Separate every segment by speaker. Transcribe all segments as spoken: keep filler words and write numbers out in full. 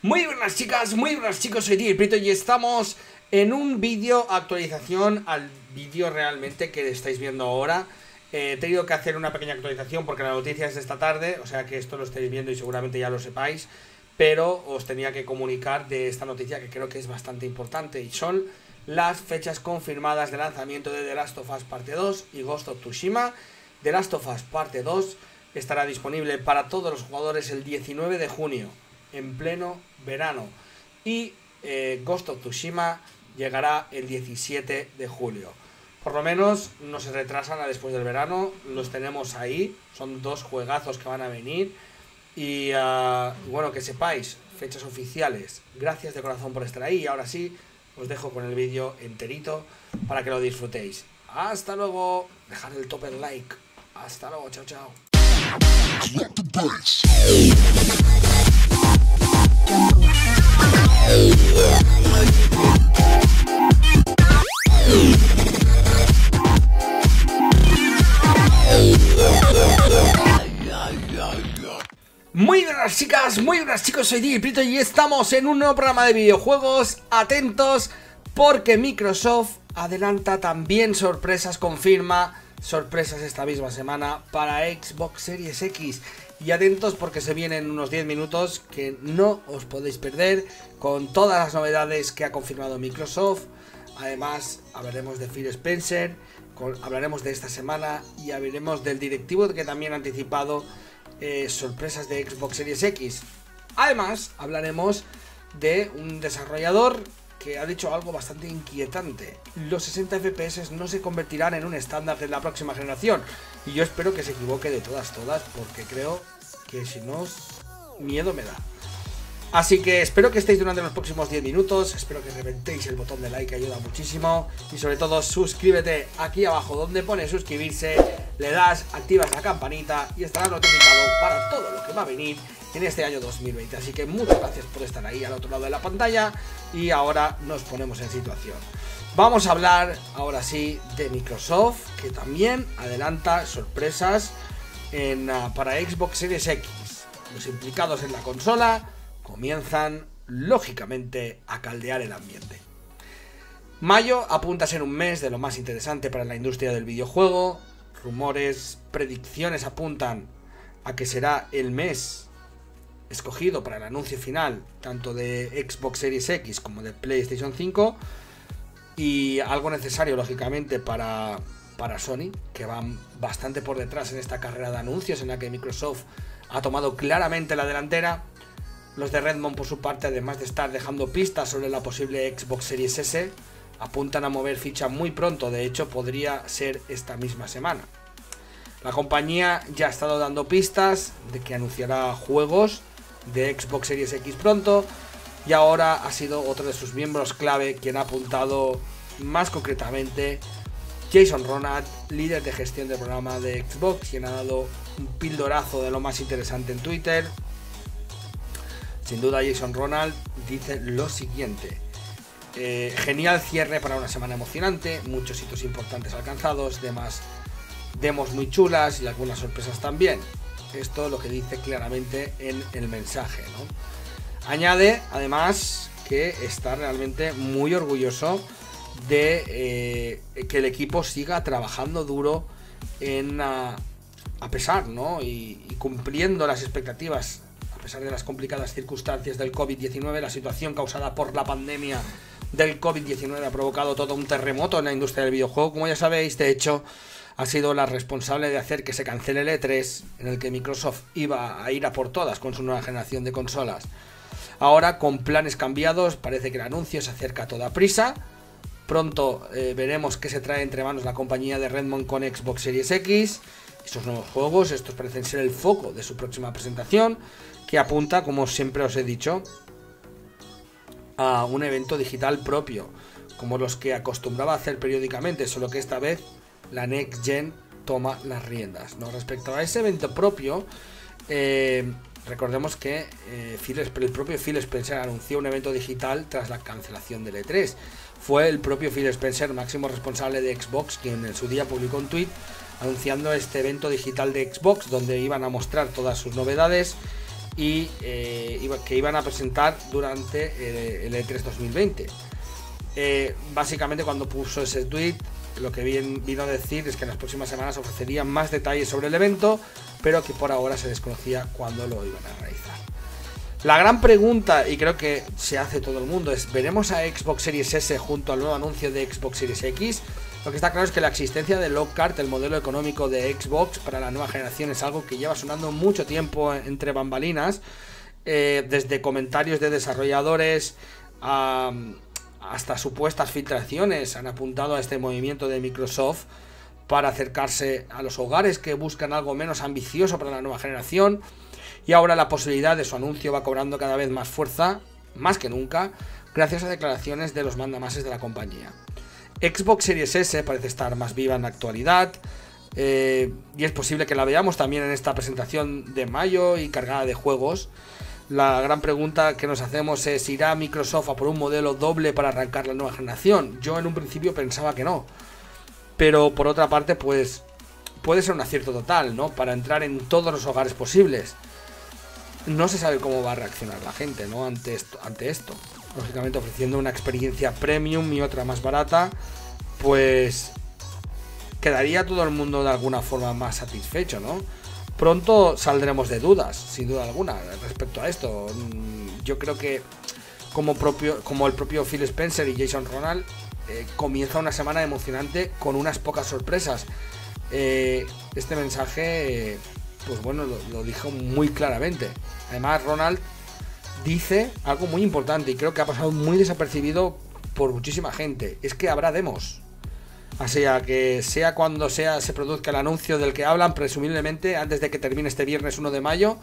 Speaker 1: Muy buenas chicas, muy buenas chicos, soy Tirprito y estamos en un vídeo actualización al vídeo realmente que estáis viendo ahora. eh, He tenido que hacer una pequeña actualización porque la noticia es de esta tarde, o sea que esto lo estáis viendo y seguramente ya lo sepáis. Pero os tenía que comunicar de esta noticia que creo que es bastante importante y son las fechas confirmadas de lanzamiento de The Last of Us Parte dos y Ghost of Tsushima. The Last of Us Parte dos estará disponible para todos los jugadores el diecinueve de junio, en pleno verano, y eh, Ghost of Tsushima llegará el diecisiete de julio. Por lo menos no se retrasan a después del verano, los tenemos ahí, son dos juegazos que van a venir. Y uh, bueno, que sepáis, fechas oficiales. Gracias de corazón por estar ahí. Y ahora sí, os dejo con el vídeo enterito para que lo disfrutéis. Hasta luego, dejad el top en like. Hasta luego, chao, chao. Muy buenas chicas, muy buenas chicos, soy Tirprito y estamos en un nuevo programa de videojuegos. Atentos porque Microsoft adelanta también sorpresas, confirma sorpresas esta misma semana para Xbox Series X. Y atentos porque se vienen unos diez minutos que no os podéis perder con todas las novedades que ha confirmado Microsoft. Además hablaremos de Phil Spencer, con, hablaremos de esta semana y hablaremos del directivo que también ha anticipado Eh, sorpresas de Xbox Series X. Además hablaremos de un desarrollador que ha dicho algo bastante inquietante: los sesenta F P S no se convertirán en un estándar de la próxima generación. Y yo espero que se equivoque de todas todas, porque creo que si no, miedo me da. Así que espero que estéis durante los próximos diez minutos. Espero que reventéis el botón de like, que ayuda muchísimo. Y sobre todo suscríbete aquí abajo donde pone suscribirse. Le das, activas la campanita y estarás notificado para todo lo que va a venir en este año dos mil veinte. Así que muchas gracias por estar ahí al otro lado de la pantalla. Y ahora nos ponemos en situación. Vamos a hablar ahora sí de Microsoft, que también adelanta sorpresas en, uh, para Xbox Series X. Los implicados en la consola comienzan lógicamente a caldear el ambiente. Mayo apunta a ser un mes de lo más interesante para la industria del videojuego. Rumores, predicciones apuntan a que será el mes escogido para el anuncio final tanto de Xbox Series X como de PlayStation cinco, y algo necesario lógicamente para, para Sony, que van bastante por detrás en esta carrera de anuncios en la que Microsoft ha tomado claramente la delantera. Los de Redmond, por su parte, además de estar dejando pistas sobre la posible Xbox Series S, apuntan a mover ficha muy pronto. De hecho, podría ser esta misma semana. La compañía ya ha estado dando pistas de que anunciará juegos de Xbox Series X pronto, y ahora ha sido otro de sus miembros clave quien ha apuntado más concretamente. Jason Ronald, líder de gestión del programa de Xbox, quien ha dado un pildorazo de lo más interesante en Twitter. Sin duda, Jason Ronald dice lo siguiente: eh, genial cierre para una semana emocionante, muchos hitos importantes alcanzados, demás demos muy chulas y algunas sorpresas también. Esto es lo que dice claramente en el mensaje, ¿no? Añade además que está realmente muy orgulloso de eh, que el equipo siga trabajando duro en uh, a pesar, ¿no? y, y cumpliendo las expectativas. A pesar de las complicadas circunstancias del COVID diecinueve, la situación causada por la pandemia del COVID diecinueve ha provocado todo un terremoto en la industria del videojuego, como ya sabéis. De hecho, ha sido la responsable de hacer que se cancele el E tres, en el que Microsoft iba a ir a por todas con su nueva generación de consolas. Ahora, con planes cambiados, parece que el anuncio se acerca a toda prisa. Pronto eh, veremos qué se trae entre manos la compañía de Redmond con Xbox Series X. Estos nuevos juegos, estos parecen ser el foco de su próxima presentación, que apunta, como siempre os he dicho, a un evento digital propio, como los que acostumbraba a hacer periódicamente, solo que esta vez la Next Gen toma las riendas, ¿no? Respecto a ese evento propio, eh, recordemos que eh, Phil, el propio Phil Spencer anunció un evento digital tras la cancelación del E tres. Fue el propio Phil Spencer, máximo responsable de Xbox, quien en su día publicó un tweet anunciando este evento digital de Xbox, donde iban a mostrar todas sus novedades y eh, que iban a presentar durante eh, el E tres dos mil veinte. Eh, básicamente, cuando puso ese tweet, lo que vino a decir es que en las próximas semanas ofrecerían más detalles sobre el evento, pero que por ahora se desconocía cuándo lo iban a realizar. La gran pregunta, y creo que se hace todo el mundo, es: ¿veremos a Xbox Series S junto al nuevo anuncio de Xbox Series X? Lo que está claro es que la existencia de Lockhart, el modelo económico de Xbox para la nueva generación, es algo que lleva sonando mucho tiempo entre bambalinas, eh, desde comentarios de desarrolladores a, hasta supuestas filtraciones han apuntado a este movimiento de Microsoft para acercarse a los hogares que buscan algo menos ambicioso para la nueva generación. Y ahora la posibilidad de su anuncio va cobrando cada vez más fuerza, más que nunca, gracias a declaraciones de los mandamases de la compañía. Xbox Series S parece estar más viva en la actualidad, eh, y es posible que la veamos también en esta presentación de mayo y cargada de juegos. La gran pregunta que nos hacemos es: ¿irá Microsoft a por un modelo doble para arrancar la nueva generación? Yo en un principio pensaba que no, pero por otra parte pues puede ser un acierto total, ¿no? Para entrar en todos los hogares posibles. No se sabe cómo va a reaccionar la gente, ¿no? Ante esto, ante esto. Lógicamente, ofreciendo una experiencia premium y otra más barata, pues quedaría todo el mundo de alguna forma más satisfecho, ¿no? Pronto saldremos de dudas, sin duda alguna, respecto a esto. Yo creo que como, propio, como el propio Phil Spencer y Jason Ronald, eh, comienza una semana emocionante con unas pocas sorpresas. Eh, este mensaje... Eh, pues bueno, lo, lo dijo muy claramente. Además, Ronald dice algo muy importante y creo que ha pasado muy desapercibido por muchísima gente: es que habrá demos. O sea, que sea cuando sea se produzca el anuncio del que hablan, presumiblemente antes de que termine este viernes uno de mayo,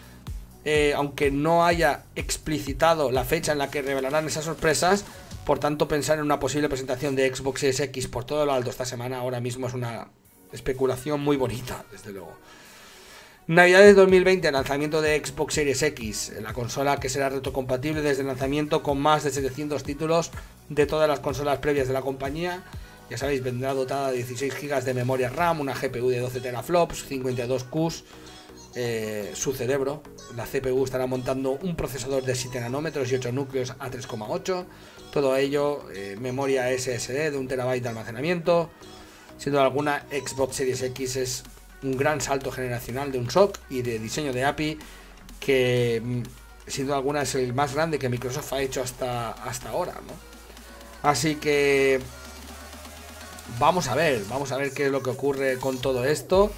Speaker 1: eh, aunque no haya explicitado la fecha en la que revelarán esas sorpresas. Por tanto, pensar en una posible presentación de Xbox Series X por todo lo alto esta semana ahora mismo es una especulación muy bonita, desde luego. Navidades dos mil veinte, lanzamiento de Xbox Series X, la consola que será retrocompatible desde el lanzamiento con más de setecientos títulos de todas las consolas previas de la compañía. Ya sabéis, vendrá dotada de dieciséis gigas de memoria RAM, una G P U de doce teraflops, cincuenta y dos Qs, eh, su cerebro. La C P U estará montando un procesador de siete nanómetros y ocho núcleos a tres coma ocho. Todo ello, eh, memoria S S D de un terabyte de almacenamiento. Sin duda alguna, Xbox Series X es un gran salto generacional de un S O C y de diseño de A P I que sin duda alguna es el más grande que Microsoft ha hecho hasta, hasta ahora, ¿no? Así que vamos a ver, vamos a ver qué es lo que ocurre con todo esto,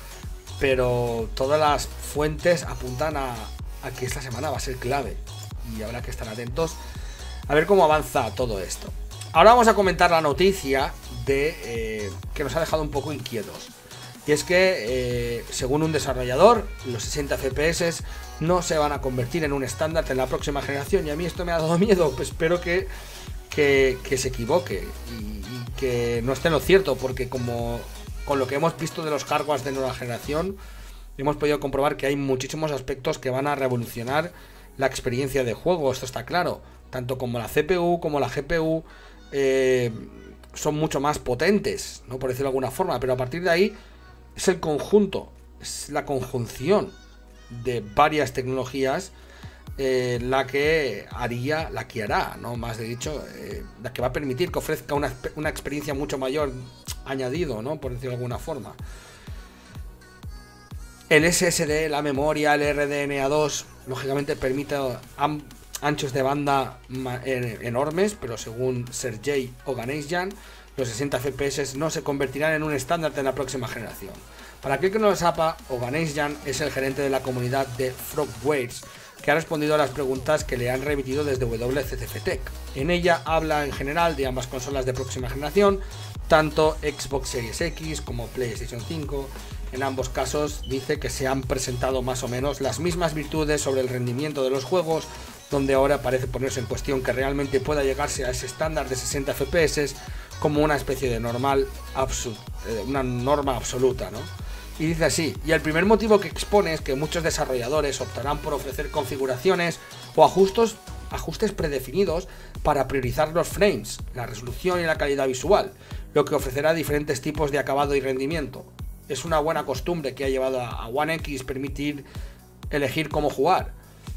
Speaker 1: pero todas las fuentes apuntan a, a que esta semana va a ser clave y habrá que estar atentos a ver cómo avanza todo esto. Ahora vamos a comentar la noticia de eh, que nos ha dejado un poco inquietos. Y es que, eh, según un desarrollador, los sesenta F P S no se van a convertir en un estándar en la próxima generación. Y a mí esto me ha dado miedo. Pues espero que, que, que se equivoque y, y que no esté en lo cierto. Porque como con lo que hemos visto de los hardwares de nueva generación, hemos podido comprobar que hay muchísimos aspectos que van a revolucionar la experiencia de juego. Esto está claro. Tanto como la C P U como la G P U eh, son mucho más potentes, ¿no? Por decirlo de alguna forma. Pero a partir de ahí es el conjunto, es la conjunción de varias tecnologías eh, la que haría, la que hará, ¿no? Más de dicho, eh, la que va a permitir que ofrezca una, una experiencia mucho mayor añadido, ¿no? Por decirlo de alguna forma. El S S D, la memoria, el R D N A dos, lógicamente permite anchos de banda enormes, pero según Sergey Oganesian, los sesenta F P S no se convertirán en un estándar de la próxima generación. Para aquel que no lo sepa, Oganesian es el gerente de la comunidad de Frogwares, que ha respondido a las preguntas que le han remitido desde W C C F Tech. En ella habla en general de ambas consolas de próxima generación, tanto Xbox Series X como PlayStation cinco. En ambos casos dice que se han presentado más o menos las mismas virtudes sobre el rendimiento de los juegos, donde ahora parece ponerse en cuestión que realmente pueda llegarse a ese estándar de sesenta F P S como una especie de normal, una norma absoluta, ¿no? Y dice así: y el primer motivo que expone es que muchos desarrolladores optarán por ofrecer configuraciones o ajustes, ajustes predefinidos para priorizar los frames, la resolución y la calidad visual, lo que ofrecerá diferentes tipos de acabado y rendimiento. Es una buena costumbre que ha llevado a One X permitir elegir cómo jugar.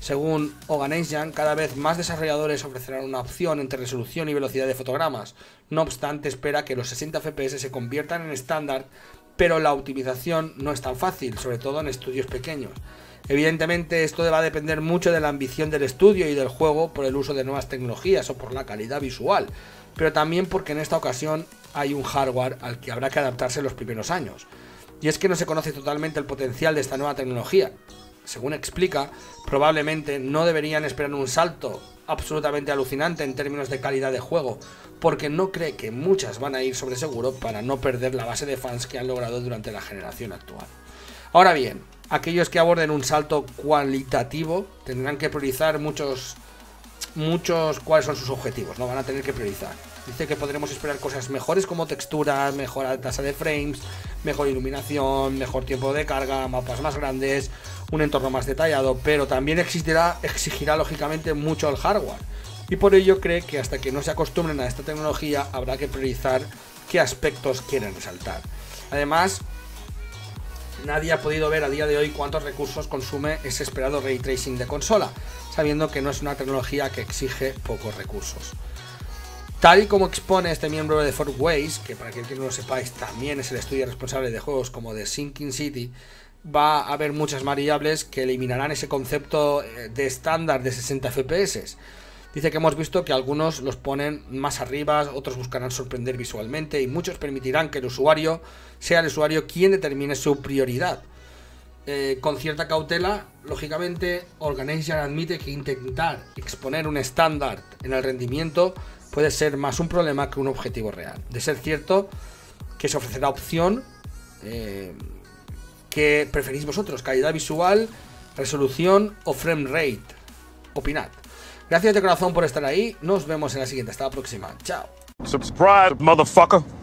Speaker 1: Según Oganesyan, cada vez más desarrolladores ofrecerán una opción entre resolución y velocidad de fotogramas. No obstante, espera que los sesenta F P S se conviertan en estándar, pero la optimización no es tan fácil, sobre todo en estudios pequeños. Evidentemente, esto va a depender mucho de la ambición del estudio y del juego por el uso de nuevas tecnologías o por la calidad visual, pero también porque en esta ocasión hay un hardware al que habrá que adaptarse en los primeros años. Y es que no se conoce totalmente el potencial de esta nueva tecnología. Según explica, probablemente no deberían esperar un salto absolutamente alucinante en términos de calidad de juego, porque no cree que muchas van a ir sobre seguro para no perder la base de fans que han logrado durante la generación actual. Ahora bien, aquellos que aborden un salto cualitativo tendrán que priorizar muchos, muchos cuáles son sus objetivos, no van a tener que priorizar. Dice que podremos esperar cosas mejores como texturas, mejor tasa de frames, mejor iluminación, mejor tiempo de carga, mapas más grandes, un entorno más detallado, pero también existirá, exigirá lógicamente mucho el hardware. Y por ello cree que hasta que no se acostumbren a esta tecnología habrá que priorizar qué aspectos quieren resaltar. Además, nadie ha podido ver a día de hoy cuántos recursos consume ese esperado Ray Tracing de consola, sabiendo que no es una tecnología que exige pocos recursos. Tal y como expone este miembro de four ways, que para aquel que no lo sepáis también es el estudio responsable de juegos como The Sinking City, va a haber muchas variables que eliminarán ese concepto de estándar de sesenta F P S. Dice que hemos visto que algunos los ponen más arriba, otros buscarán sorprender visualmente y muchos permitirán que el usuario sea el usuario quien determine su prioridad. Eh, con cierta cautela, lógicamente, Oganesyan admite que intentar exponer un estándar en el rendimiento puede ser más un problema que un objetivo real. De ser cierto, que se ofrecerá opción eh, que preferís vosotros, calidad visual, resolución o frame rate. Opinad. Gracias de corazón por estar ahí. Nos vemos en la siguiente. Hasta la próxima. Chao.
Speaker 2: Subscribe, motherfucker.